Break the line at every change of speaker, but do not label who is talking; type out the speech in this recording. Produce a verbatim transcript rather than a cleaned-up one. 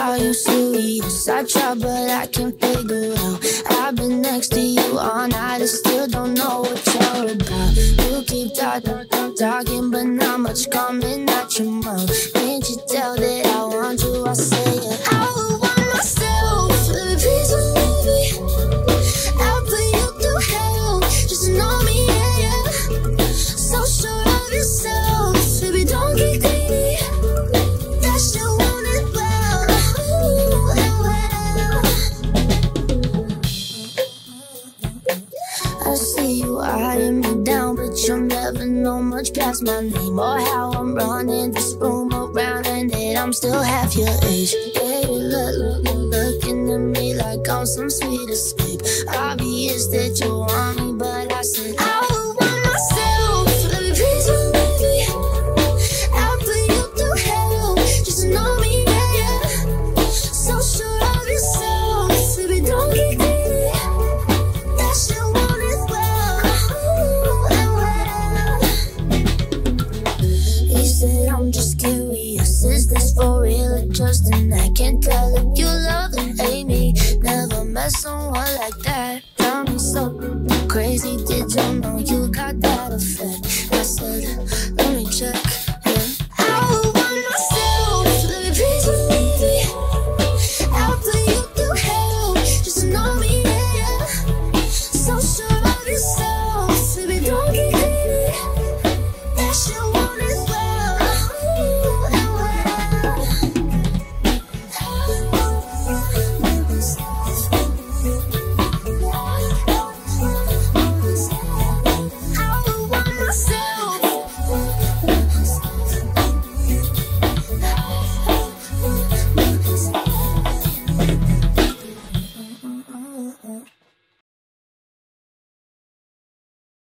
are you serious? I try but I can't figure out. I've been next to you all night and still don't know what you're about. You keep talking, talking but not much coming out your mouth. Can't you tell that I want you? I say it. I would want myself, baby, please believe me. I'll put you through hell, just to know me, yeah, yeah. So sure of yourself, baby, don't get greedy. That shit won't end well, ooh, well. I see you eyeing me down, but you'll never know much past my name or how I'm running this room around, and that I'm still half your age. Yeah, you look, look, look, looking at me like I'm some sweet escape. Obvious that you want me, but I said I would want myself. Let me please believe me. I'll put you through hell, just to know me, yeah, yeah. So sure of yourself, baby, don't get greedy. That shit won't end well, ooh, well. He said I'm just curious, is this for real or just an act? Can't tell if you love and hate me. Never met someone like that. Tell me something crazy, did you know you got that effect? I said